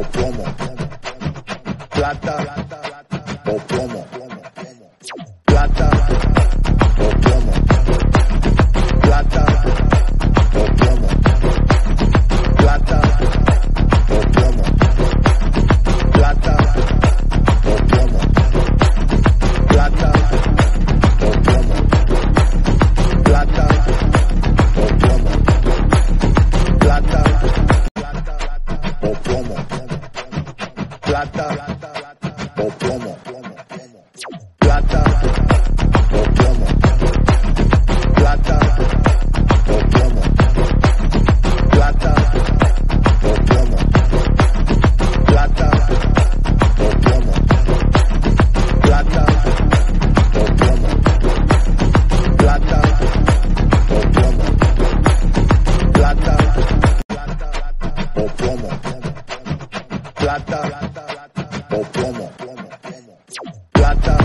o plomo, plata o plomo, plata o plomo, plata o plomo, plata o plomo, plata o plomo, plata o plomo, plata o plomo, plata o plomo, plata o plomo, plata o plomo, plata o plomo, plata o plomo, plata o plomo, plata o plomo, plata o plomo, plata o plomo, plata o plomo, plata